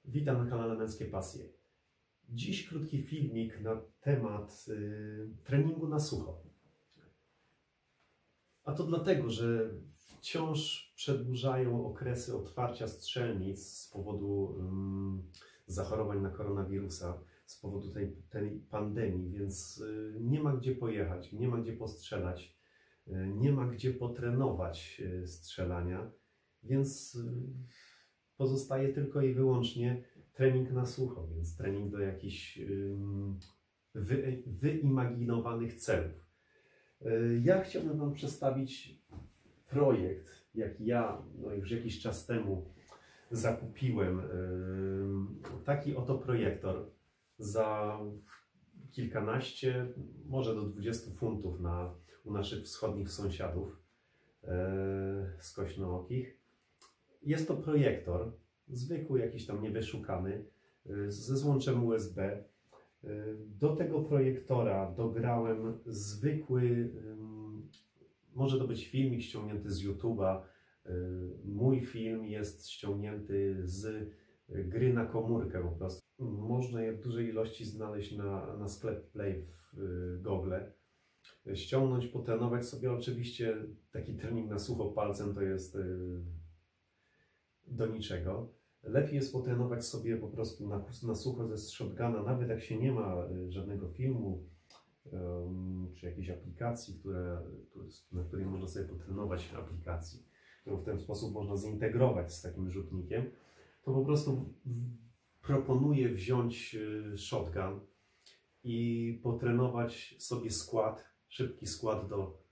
Witam na kanale Męskie Pasje. Dziś krótki filmik na temat treningu na sucho. A to dlatego, że wciąż przedłużają okresy otwarcia strzelnic z powodu zachorowań na koronawirusa, z powodu tej pandemii, więc nie ma gdzie pojechać, nie ma gdzie postrzelać, nie ma gdzie potrenować strzelania, więc pozostaje tylko i wyłącznie trening na sucho, więc trening do jakichś wyimaginowanych celów. Ja chciałbym Wam przedstawić projekt, jaki ja już jakiś czas temu zakupiłem. Taki oto projektor za kilkanaście, może do 20 funtów u naszych wschodnich sąsiadów skośnookich. Jest to projektor, zwykły, jakiś tam niewyszukany, ze złączem USB. Do tego projektora dograłem zwykły, może to być filmik ściągnięty z YouTube'a. Mój film jest ściągnięty z gry na komórkę po prostu. Można je w dużej ilości znaleźć na sklep Play w Google. Ściągnąć, potrenować sobie. Oczywiście taki trening na sucho palcem to jest do niczego. Lepiej jest potrenować sobie po prostu na sucho ze shotguna, nawet jak się nie ma żadnego filmu czy jakiejś aplikacji, na której można sobie potrenować aplikacji, którą w ten sposób można zintegrować z takim rzutnikiem, to po prostu proponuję wziąć shotgun i potrenować sobie skład, szybki skład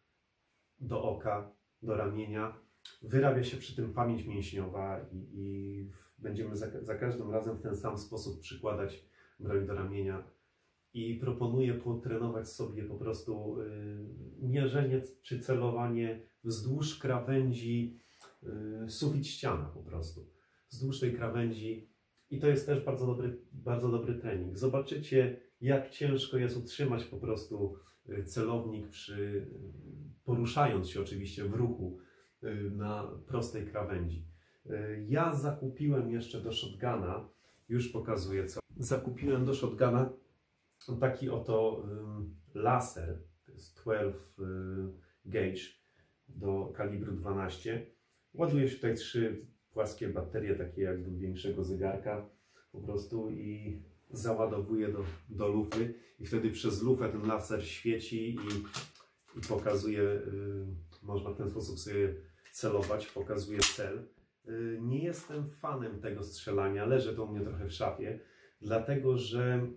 do oka, do ramienia. Wyrabia się przy tym pamięć mięśniowa i będziemy za każdym razem w ten sam sposób przykładać broń do ramienia. I proponuję potrenować sobie po prostu mierzenie czy celowanie wzdłuż krawędzi sufit ściana po prostu. Wzdłuż tej krawędzi. I to jest też bardzo dobry trening. Zobaczycie, jak ciężko jest utrzymać po prostu celownik poruszając się oczywiście w ruchu na prostej krawędzi. Ja zakupiłem jeszcze do shotguna, już pokazuję co. Zakupiłem do shotguna taki oto laser, to jest 12 gauge do kalibru 12. Ładuje się tutaj 3 płaskie baterie, takie jak do większego zegarka po prostu i załadowuje do lufy i wtedy przez lufę ten laser świeci i pokazuje, można w ten sposób sobie celować, pokazuje cel. Nie jestem fanem tego strzelania, leży to u mnie trochę w szafie, dlatego że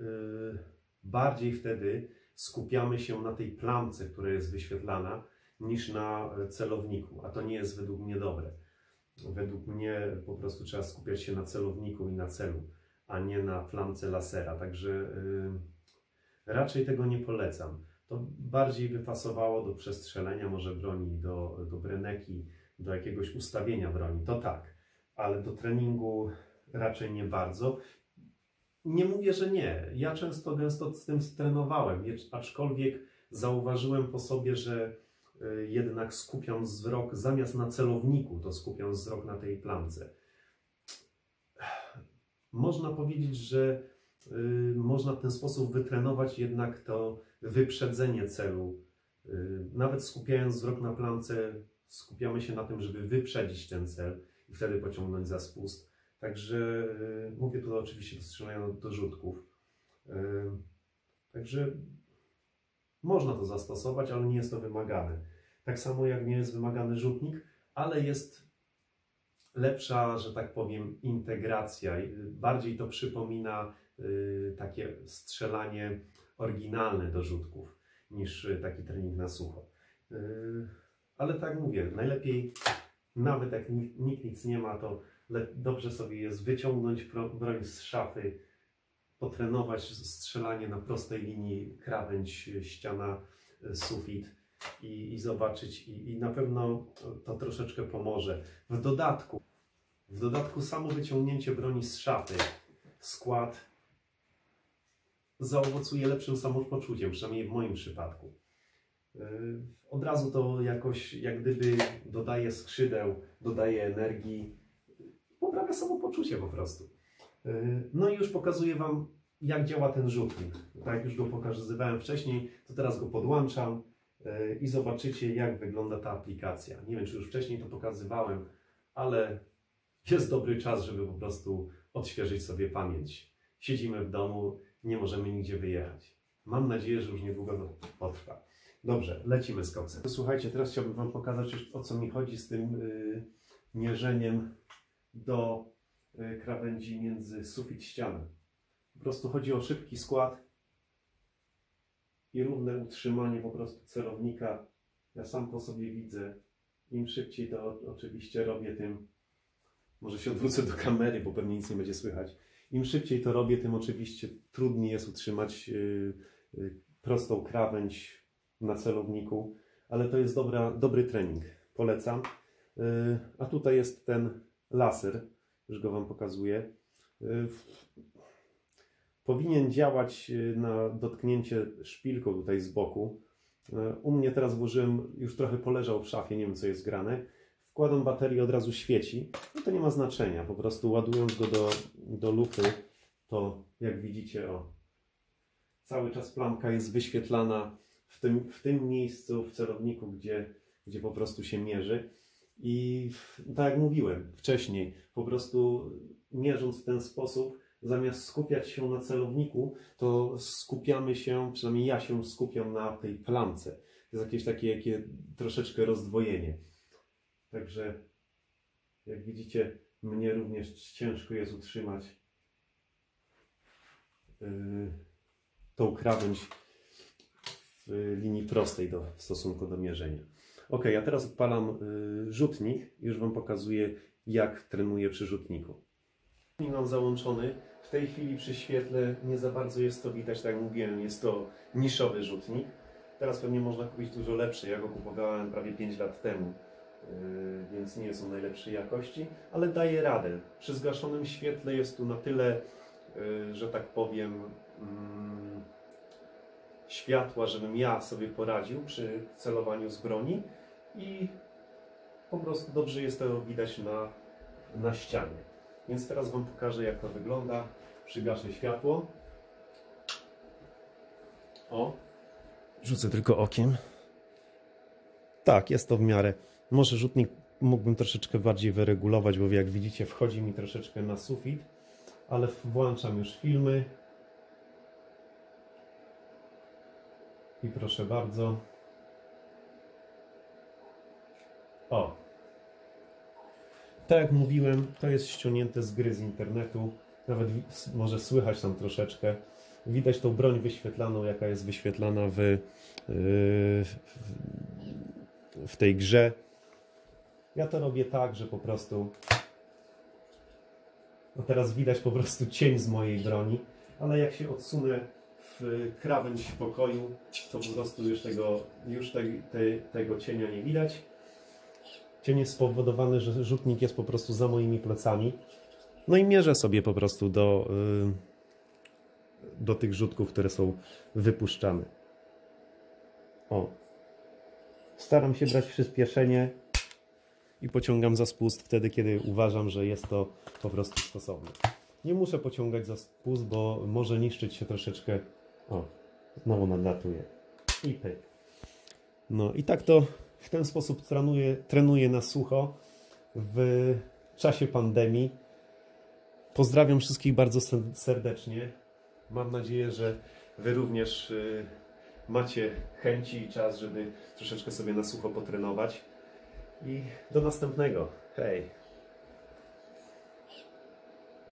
bardziej wtedy skupiamy się na tej plamce, która jest wyświetlana, niż na celowniku, a to nie jest według mnie dobre. Według mnie po prostu trzeba skupiać się na celowniku i na celu, a nie na plamce lasera, także raczej tego nie polecam. To bardziej by pasowało do przestrzelenia może broni, do breneki, do jakiegoś ustawienia broni, to tak, ale do treningu raczej nie bardzo. Nie mówię, że nie. Ja gęsto z tym trenowałem, aczkolwiek zauważyłem po sobie, że jednak skupiam wzrok zamiast na celowniku, to skupiam wzrok na tej plamce. Można powiedzieć, że można w ten sposób wytrenować jednak to wyprzedzenie celu. Nawet skupiając wzrok na plamce, skupiamy się na tym, żeby wyprzedzić ten cel i wtedy pociągnąć za spust. Także mówię tu oczywiście do strzelania do rzutków. Także można to zastosować, ale nie jest to wymagane. Tak samo jak nie jest wymagany rzutnik, ale jest lepsza, że tak powiem, integracja. Bardziej to przypomina takie strzelanie oryginalne do rzutków niż taki trening na sucho. Ale tak mówię, najlepiej nawet jak nikt nic nie ma, to dobrze sobie jest wyciągnąć broń z szafy, potrenować strzelanie na prostej linii, krawędź, ściana, sufit i zobaczyć i na pewno to troszeczkę pomoże. W dodatku samo wyciągnięcie broni z szafy, skład zaowocuje lepszym samopoczuciem, przynajmniej w moim przypadku. Od razu to jakoś jak gdyby dodaje skrzydeł, dodaje energii, poprawia samopoczucie po prostu. No i już pokazuję Wam, jak działa ten rzutnik. Tak jak już go pokazywałem wcześniej, to teraz go podłączam i zobaczycie, jak wygląda ta aplikacja. Nie wiem, czy już wcześniej to pokazywałem, ale jest dobry czas, żeby po prostu odświeżyć sobie pamięć. Siedzimy w domu, nie możemy nigdzie wyjechać. Mam nadzieję, że już niedługo to potrwa. Dobrze, lecimy z koksem. Słuchajcie, teraz chciałbym Wam pokazać, o co mi chodzi z tym mierzeniem do krawędzi między sufit ścianą. Po prostu chodzi o szybki skład i równe utrzymanie po prostu celownika. Ja sam po sobie widzę, im szybciej to oczywiście robię, tym, może się odwrócę do kamery, bo pewnie nic nie będzie słychać. Im szybciej to robię, tym oczywiście trudniej jest utrzymać prostą krawędź na celowniku, ale to jest dobry trening, polecam. A tutaj jest ten laser, już go Wam pokazuję. Powinien działać na dotknięcie szpilką tutaj z boku. U mnie teraz włożyłem, już trochę poleżał w szafie, nie wiem co jest grane. Wkładam baterię, od razu świeci. No to nie ma znaczenia, po prostu ładując go do lufy, to jak widzicie, cały czas plamka jest wyświetlana w tym miejscu w celowniku, gdzie po prostu się mierzy. I tak jak mówiłem wcześniej, po prostu mierząc w ten sposób, zamiast skupiać się na celowniku, to skupiamy się, przynajmniej ja się skupiam na tej plamce. To jest jakieś takie troszeczkę rozdwojenie. Także jak widzicie, mnie również ciężko jest utrzymać tą krawędź w linii prostej w stosunku do mierzenia. Ok, a teraz odpalam rzutnik i już Wam pokazuję, jak trenuję przy rzutniku. Rzutnik mam załączony. W tej chwili przy świetle nie za bardzo jest to widać, tak jak mówiłem, jest to niszowy rzutnik. Teraz pewnie można kupić dużo lepszy. Ja go kupowałem prawie 5 lat temu, więc nie są najlepszej jakości, ale daje radę. Przy zgaszonym świetle jest tu na tyle, że tak powiem, światła, żebym ja sobie poradził przy celowaniu z broni i po prostu dobrze jest to widać na ścianie. Więc teraz Wam pokażę, jak to wygląda. Przygaszę światło. Rzucę tylko okiem. Tak, jest to w miarę. Może rzutnik mógłbym troszeczkę bardziej wyregulować, bo jak widzicie, wchodzi mi troszeczkę na sufit, ale włączam już filmy. I proszę bardzo. Tak jak mówiłem, to jest ściągnięte z gry z internetu. Nawet może słychać tam troszeczkę. Widać tą broń wyświetlaną, jaka jest wyświetlana w tej grze. Ja to robię tak, że po prostu... No teraz widać po prostu cień z mojej broni, ale jak się odsunę w krawędź pokoju, to po prostu już tego cienia nie widać. Cień jest spowodowany, że rzutnik jest po prostu za moimi plecami. No i mierzę sobie po prostu do tych rzutków, które są wypuszczane. Staram się brać przyspieszenie i pociągam za spust wtedy, kiedy uważam, że jest to po prostu stosowne. Nie muszę pociągać za spust, bo może niszczyć się troszeczkę. Znowu nadlatuje. I pyk. No i tak to w ten sposób trenuję na sucho w czasie pandemii. Pozdrawiam wszystkich bardzo serdecznie. Mam nadzieję, że Wy również macie chęci i czas, żeby troszeczkę sobie na sucho potrenować. I do następnego. Hej!